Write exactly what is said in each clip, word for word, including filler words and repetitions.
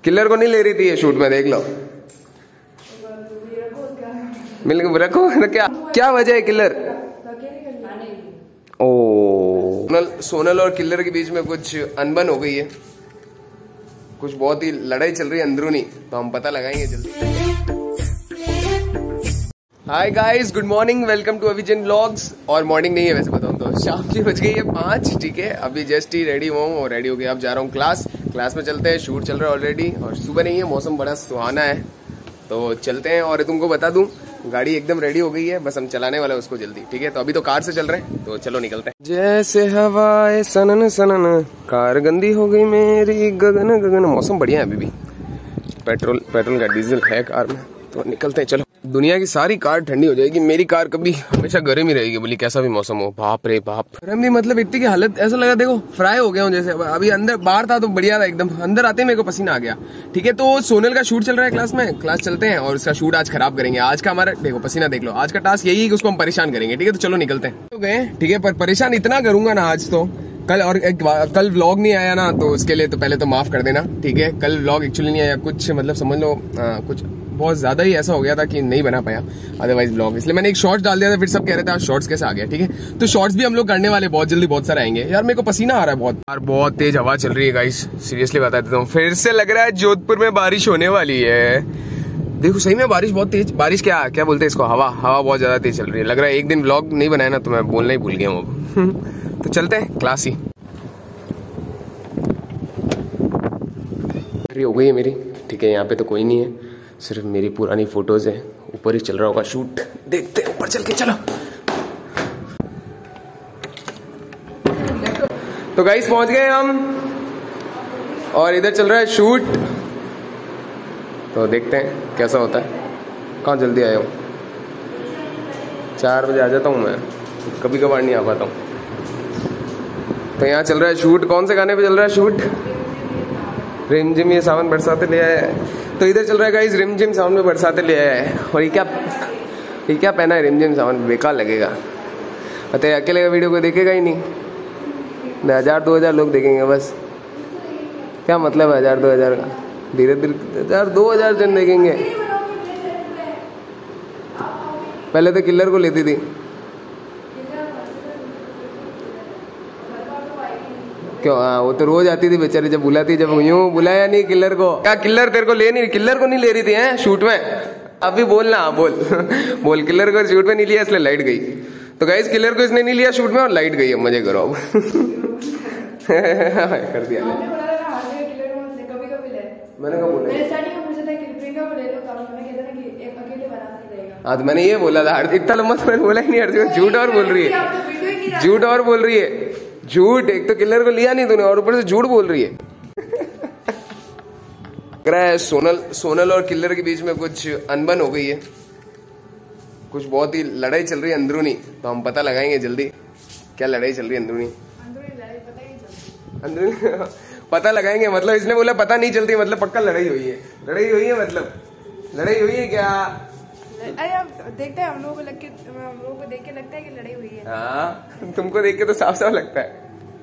Killer को नहीं ले रही थी ये शूट में, देख लो। मिल रखो क्या क्या वजह है किलर? ओ सोनल सोनल और किलर के बीच में कुछ अनबन हो गई है, कुछ बहुत ही लड़ाई चल रही है अंदरूनी, तो हम पता लगाएंगे जल्दी। Hi guys, good morning, welcome to Avijan vlogs. और मॉर्निंग नहीं है वैसे बताऊं तो, शाम की बज गई है पाँच, ठीक है। अभी जस्ट ही रेडी हुआ हूँ और रेडी हो गया, अब जा रहा हूँ क्लास। क्लास में चलते हैं, शूट चल रहा है ऑलरेडी और सुबह नहीं है, मौसम बड़ा सुहाना है, तो चलते हैं। और तुमको बता दूं, गाड़ी एकदम रेडी हो गई है, बस हम चलाने वाले हैं उसको जल्दी, ठीक है। तो अभी तो कार से चल रहे हैं, तो चलो निकलते हैं। जैसे हवाएं सनन सनन, कार गंदी हो गई मेरी गगन गगन। मौसम बढ़िया है, अभी भी पेट्रोल पेट्रोल का डीजल है कार में, तो निकलते हैं चलो। दुनिया की सारी कार ठंडी हो जाएगी, मेरी कार कभी हमेशा गर्म ही रहेगी, बोली कैसा भी मौसम हो। बाप रे बाप, गर्म भी मतलब इतनी की हालत ऐसा लगा देखो फ्राई हो गया हूँ जैसे। अभी अंदर बाहर था तो बढ़िया था एकदम, अंदर आते मेरे को पसीना आ गया, ठीक है। तो सोनल का शूट चल रहा है क्लास में, क्लास चलते हैं और उसका शूट आज खराब करेंगे। आज का हमारा देखो पसीना देख लो, आज का टास्क यही है कि उसको हम परेशान करेंगे, ठीक है। तो चलो निकलते हैं। तो गए, ठीक है, पर परेशान इतना करूंगा ना आज तो। कल और एक कल व्लॉग नहीं आया ना, तो उसके लिए तो पहले तो माफ कर देना, ठीक है। कल व्लॉग एक्चुअली नहीं आया, कुछ मतलब समझ लो आ, कुछ बहुत ज्यादा ही ऐसा हो गया था कि नहीं बना पाया अदरवाइज व्लॉग, इसलिए मैंने एक शॉर्ट्स डाल दिया था। फिर सब कह रहे थे शॉर्ट्स कैसे आ गया, ठीक है। तो शॉर्ट्स भी हम लोग करने वाले बहुत जल्दी, बहुत सारे आएंगे। यार मेरे को पसीना आ रहा है बहुत, यार बहुत तेज हवा चल रही है गाइस, सीरियसली बता देता हूँ। फिर से लग रहा है जोधपुर में बारिश होने वाली है। देखो सही में बारिश बहुत तेज, बारिश क्या क्या बोलते हैं इसको, हवा हवा बहुत ज्यादा तेज चल रही है। लग रहा है एक दिन व्लॉग नहीं बनाया ना, तो मैं बोलना ही भूल गया हूँ अब। तो चलते हैं क्लास ही हो गई है मेरी, ठीक है। यहाँ पे तो कोई नहीं है, सिर्फ मेरी पुरानी फोटोज है। ऊपर ही चल रहा होगा शूट, देखते हैं ऊपर चल के, चलो। तो गाइस पहुंच गए हम और इधर चल रहा है शूट, तो देखते हैं कैसा होता है। कहाँ जल्दी आया हूँ, चार बजे आ जाता हूँ मैं, कभी कभार नहीं आ पाता हूँ। तो यहाँ चल रहा है शूट, कौन से गाने पे चल रहा है शूट? रिमझिम ये सावन बरसाते ले आया है। तो इधर चल रहा है गाइस रिमझिम सावन में बरसाते ले आया है। और ये क्या ये क्या पहना है रिमझिम सावन, बेकार लगेगा। अरे अकेले का वीडियो कोई देखेगा ही नहीं, हजार दो हजार लोग देखेंगे बस। क्या मतलब है हजार दो हजार का, धीरे धीरे हजार दो हजार जन देखेंगे। पहले तो किलर को लेती थी, क्यों? हाँ वो तो रोज आती थी बेचारी, जब बुलाती, जब यूं बुलाया नहीं किलर को। क्या किलर तेरे को ले नहीं, किलर को नहीं ले रही थी हैं शूट में? अभी बोलना, बोल बोल किलर को शूट में नहीं लिया इसलिए लाइट गई। तो गाइस किलर को इसने नहीं लिया शूट में और लाइट गई है, मजे करो अब। कर दिया मैंने, कब बोला? हाँ तो मैंने ये बोला था, इतना लंबा तो मैंने बोला ही नहीं। हर झूठ और बोल रही है, झूठ और बोल रही है, झूठ। एक तो किलर को लिया नहीं तूने और ऊपर से झूठ बोल रही है। लग रहा है सोनल सोनल और किलर के बीच में कुछ अनबन हो गई है, कुछ बहुत ही लड़ाई चल रही है अंदरूनी, तो हम पता लगाएंगे जल्दी क्या लड़ाई चल रही है अंदरूनी। अंदरूनी पता लगाएंगे, मतलब इसने बोला पता नहीं चलती, मतलब पक्का लड़ाई हुई है। लड़ाई हुई है मतलब लड़ाई हुई है क्या? अरे अब देखते हैं, हम लोगों को लग के हम लोगों को देख के लगता है कि लड़ाई हुई है। हाँ तुमको देख के तो साफ साफ लगता है।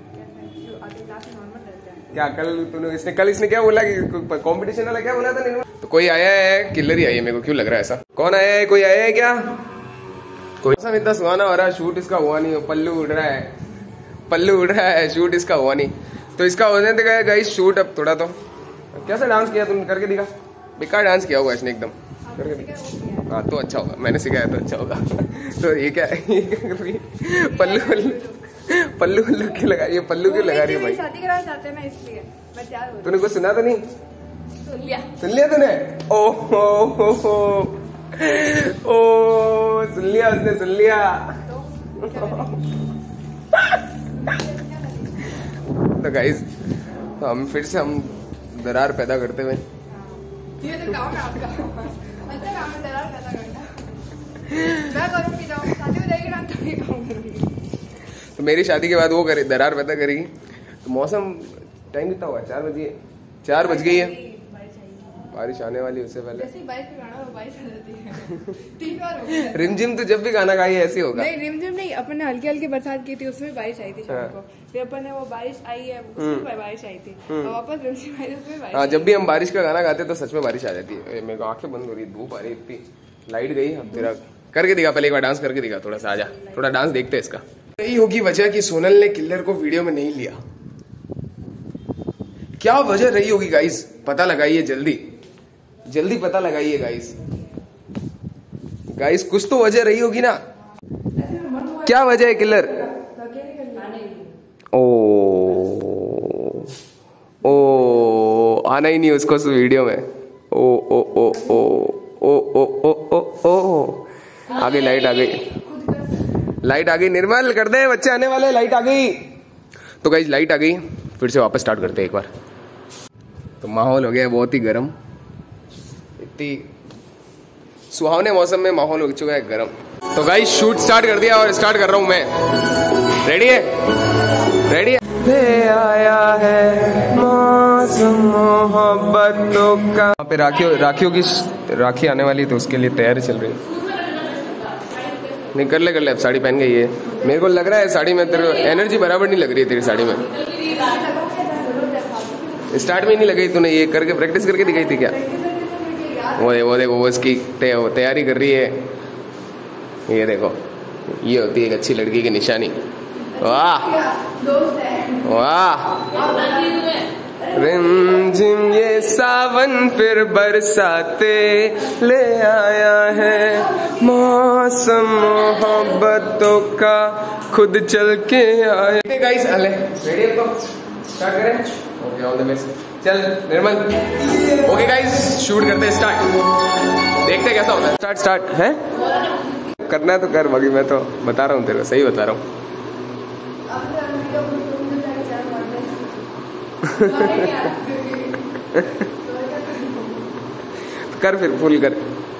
क्या कल तूने इसने कल इसने क्या बोला कि कंपटीशन वाला क्या बोला था? नहीं तो कोई आया है, किलर ही आई है, मेरे को क्यों लग रहा है ऐसा। कौन आया है, कोई आया है क्या? कोई मौसम इतना सुहाना हो रहा है, शूट इसका हुआ नहीं, पल्लू उड़ रहा है, पल्लू उड़ रहा है, शूट इसका हुआ नहीं। तो इसका होने देगा गाइस शूट। अब थोड़ा तो कैसा डांस किया तुमने, करके दिखा। बेकार डांस किया होगा इसने एकदम, करके। हाँ तो अच्छा होगा, मैंने सिखाया तो अच्छा होगा। तो ये क्या है, पल्लू पल्लू पल्लू पल्लू क्यों लगा रही है, पल्लू क्यों लगा रही है भाई? शादी कराना चाहते हैं ना इसलिए मैं तैयार हूं। तूने कुछ सुना तो नहीं? सुन लिया सुन लिया तूने? ओ हो हो हो ओ सुन लिया उसने, सुन लिया। तो गाइस तो हम फिर से हम दरार पैदा करते हुए, ये तो काम है आपका, अच्छा काम है दरार पैदा करना। मैं करूंगी ना, शादी हो जाएगी ना तो ये काम करूंगी। तो मेरी शादी के बाद वो करे दरार पैदा करेगी। तो मौसम टाइम कितना हुआ, चार बजे चार बज गई है। बारिश आने वाली उससे पहले। जैसे ही बाइक पे गाना वो बारिश आ जाती है। तीन बार हो गया। रिमझिम तो जब भी गाना गाई ऐसे होगा। नहीं रिमझिम नहीं, अपन ने हल्की हल्की बरसात की थी, उसमें बारिश आई थी शाम को। फिर अपन ने वो बारिश आई है उसमें बारिश आई थी, और वापस रिमझिम आई उसमें बारिश। हाँ, जब भी हम बारिश का गाना गाते तो सच में बारिश आ जाती है। मेरे को आंखें बंद हो रही, धूप आ रही इतनी, लाइट गई। अब तेरा करके दिखा, पहले एक बार डांस करके दिखा थोड़ा सा, आजा थोड़ा डांस देखते हैं इसका। यही होगी वजह कि सोनल ने किलर को वीडियो में नहीं लिया। क्या वजह रही होगी गाइस, पता लगाइए जल्दी जल्दी पता लगाइए गाइस। गाइस कुछ तो वजह रही होगी ना, क्या वजह है किलर? ओ ओ आना ही नहीं उसको उस वीडियो में। ओ ओ ओ ओ ओ ओ ओ ओ ओ आ गई लाइट, आ गई लाइट आ गई। निर्मल कर दे, बच्चे आने वाले, लाइट आ गई। तो गाइस लाइट आ गई, फिर से वापस स्टार्ट करते हैं एक बार। तो माहौल हो गया बहुत ही गर्म, इतनी सुहावने मौसम में माहौल हो चुका है गर्म। तो गाइस शूट स्टार्ट कर दिया और स्टार्ट कर रहा हूं मैं। रेडी है? रेडी है? ले आया है मौसम मोहब्बतों का। यहाँ पे राखियों राखियों की राखी आने वाली, तो उसके लिए तैयारी चल रही है। नहीं कर ले कर ले, अब साड़ी पहन गई है। मेरे को लग रहा है साड़ी में तेरे एनर्जी बराबर नहीं लग रही है तेरी साड़ी में। स्टार्ट में ही नहीं लगी तूने, ये करके प्रैक्टिस करके दिखाई थी क्या? वो देखो वो देखो वो इसकी तैयारी कर रही है। ये देखो, ये होती है एक अच्छी लड़की की निशानी। वाह वाह। रिमझिम ये सावन फिर बरसाते ले आया है मौसम मोहब्बतों का, खुद चल के आया। गाइस अले रेडी है तो स्टार्ट करें। Okay all the best. चल निर्मल। ओके गाइस शूट करते हैं, स्टार्ट। देखते हैं कैसा होता है। स्टार्ट स्टार्ट है करना है तो कर, बाकी मैं तो बता रहा हूँ तेरे को, सही बता रहा हूँ। कर फिर फुल कर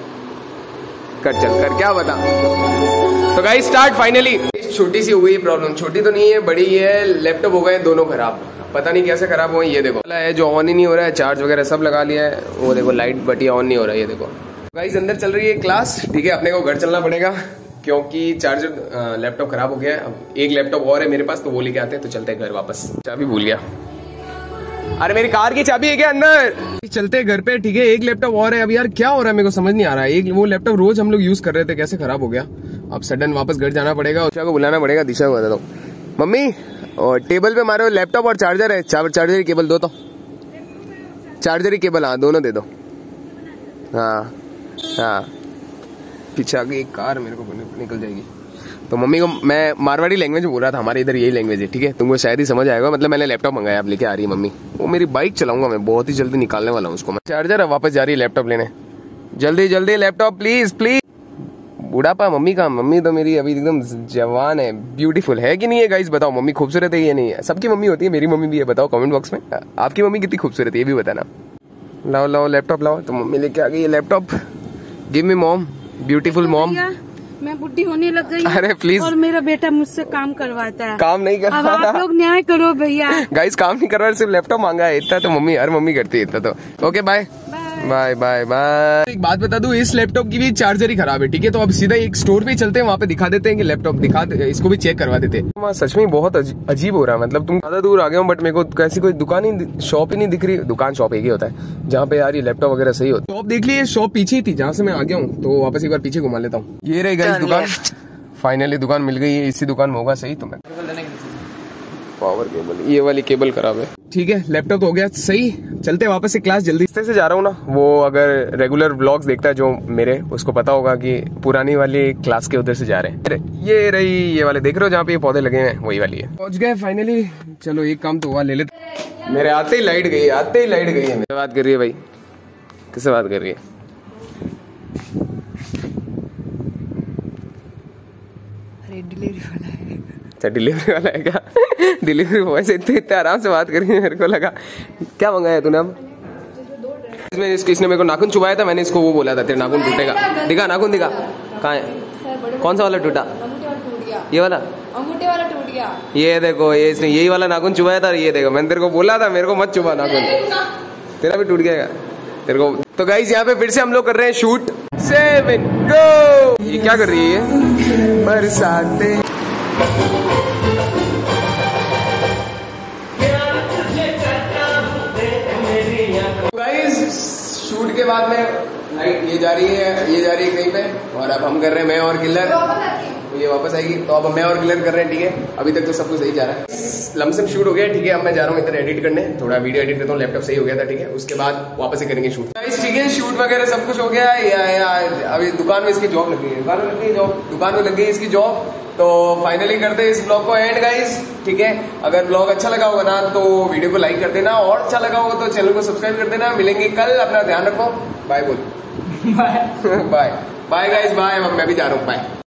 कर चल कर, क्या बता। तो गाइस स्टार्ट फाइनली। छोटी सी हो गई प्रॉब्लम, छोटी तो नहीं है बड़ी है। लैपटॉप हो गए दोनों खराब, पता नहीं कैसे खराब हुए। ये देखो है जो ऑन ही नहीं हो रहा है, चार्ज वगैरह सब लगा लिया है। वो देखो लाइट बटी ऑन नहीं हो रहा है। ये देखो गाइस अंदर चल रही है क्लास, ठीक है। अपने को घर चलना पड़ेगा क्योंकि चार्जर लैपटॉप खराब हो गया है। अब एक लैपटॉप और है मेरे पास, तो वो लेके आते हैं। तो चलते हैं घर वापस। चाबी भूल गया, अरे मेरी कार की चाबी है क्या अंदर? चलते हैं घर पे, ठीक है। एक लैपटॉप और है। अब यार क्या हो रहा है मेरे को समझ नहीं आ रहा है। एक वो लैपटॉप रोज हम लोग यूज कर रहे थे, कैसे खराब हो गया। अब सडन वापस घर जाना पड़ेगा, दिशा को बुलाना पड़ेगा। दिशा को बता दो मम्मी, और टेबल पे हमारे लैपटॉप और चार्जर है। चार्जर की केबल दो, तो चार्जर की केबल हाँ दोनों दे दो। हाँ हाँ पीछे आ गई एक कार, मेरे को निकल जाएगी। तो मम्मी को मैं मारवाड़ी लैंग्वेज में बोल रहा था, हमारे इधर यही लैंग्वेज है, ठीक है। तुमको शायद ही समझ आएगा। मतलब मैंने लैपटॉप मंगाया, अब लेके आ रही है मम्मी। वो मेरी बाइक चलाऊंगा मैं, बहुत ही जल्दी निकालने वाला हूँ उसको मैं। चार्जर है, वापस जा रही है लैपटॉप लेने। जल्दी जल्दी लैपटॉप प्लीज प्लीज। बुढ़ापा मम्मी का, मम्मी तो मेरी अभी एकदम जवान है, ब्यूटीफुल है कि नहीं है गाइस? बताओ मम्मी खूबसूरत है या नहीं है? सबकी मम्मी होती है, मेरी मम्मी भी है। बताओ कमेंट बॉक्स में आपकी मम्मी कितनी खूबसूरत है, ये भी बताना। लाओ लाओ लैपटॉप लाओ। तो मम्मी लेके आ गई ये laptop. Give me mom, beautiful mom. मैं बुढ़ी होने लग गई। अरे प्लीज, और मेरा बेटा मुझसे काम करवाता है। काम नहीं करवाता। अब आप लोग न्याय करो भैया। गाइस काम नहीं करवा, सिर्फ लैपटॉप मांगा है। इतना तो मम्मी, हर मम्मी करती है इतना तो। Okay bye bye bye bye. एक बात बता दूं, इस लैपटॉप की भी चार्जर ही खराब है, ठीक है। तो अब सीधा एक स्टोर पे चलते हैं, वहाँ पे दिखा देते हैं कि लैपटॉप दिखा, इसको भी चेक करवा देते हैं। सच में बहुत अजीब हो रहा है। मतलब तुम ज्यादा दूर आ गए हो, बट मेरे को कैसी कोई दुकान ही, शॉप ही नहीं दिख रही। दुकान शॉप एक ही होता है जहाँ पे यार ये लैपटॉप वगैरह सही होता है। शॉप देख ली, शॉप पीछे ही थी जहाँ से मैं आ गया हूँ। तो वापस एक बार पीछे घुमा लेता हूँ। ये रही गाइस दुकान, फाइनली दुकान मिल गई है। इसी दुकान में होगा सही। तो मैं पावर केबल, ये वाली केबल खराब है, ठीक है। लैपटॉप तो हो गया सही। चलते वापस से क्लास, जल्दी से जा रहा हूँ ना। वो अगर रेगुलर व्लॉग्स देखता है जो मेरे, उसको पता होगा कि पुरानी वाली क्लास के उधर से जा रहे हैं। ये रही ये वाले देख रहे हो जहाँ पे ये पौधे लगे हैं, वही वाली है। पहुंच गए फाइनली। चलो एक काम तो हुआ, ले लेते। मेरे आते ही लाइट गई, आते ही लाइट गई है। मेरे बात कर रही है भाई, किससे बात कर रही है? डिलीवरी वाला है। अच्छा डिलीवरी वाला है क्या? डिलीवरी बॉय से इतने इतने आराम से बात करी, मेरे को लगा क्या मंगाया तूने? अब इसमें इसको, इसने मेरे को नाखून चुबाया था, मैंने इसको वो बोला था तेरे नाखून टूटेगा। दिखा नाखून दिखा, कहाँ है? कौन सा वाला टूटा? ये वाला अंगूठे वाला टूट गया। ये देखो, ये इसने यही वाला नाखून चुबाया था। ये देखो मैंने तेरे को बोला था मेरे को मत चुबा नाखून, तेरा भी टूट गया तेरे को। तो गाइस यहाँ पे फिर से हम लोग कर रहे हैं शूट। Seven go. ये क्या कर रही है? बरसाते। गाइस शूट के बाद में लाइट ये जा रही है, ये जा रही है कहीं पे, और अब हम कर रहे हैं मैं और किलर, ये वापस आएगी। तो अब मैं और किलर कर रहे हैं, ठीक है। अभी तक तो सब कुछ सही जा रहा है, लमसम शूट हो गया, ठीक है। अब मैं जा रहा हूँ इधर एडिट करने, थोड़ा वीडियो एडिट करता हूँ, लैपटॉप सही हो गया था, ठीक है। उसके बाद वापस ही करेंगे शूट, ठीक है। शूट वगैरह सब कुछ हो गया या, या अभी दुकान में इसकी जॉब लग गई है, दुकान में लग गई जॉब, दुकान में लग गई इसकी जॉब। तो फाइनली करते हैं इस ब्लॉग को एंड गाइस, ठीक है। अगर ब्लॉग अच्छा लगा होगा ना तो वीडियो को लाइक कर देना, और अच्छा लगा होगा तो चैनल को सब्सक्राइब कर देना। मिलेंगे कल, अपना ध्यान रखो, बाय बोल। Bye bye bye guys, bye. मैं भी जा रहा हूँ, बाय।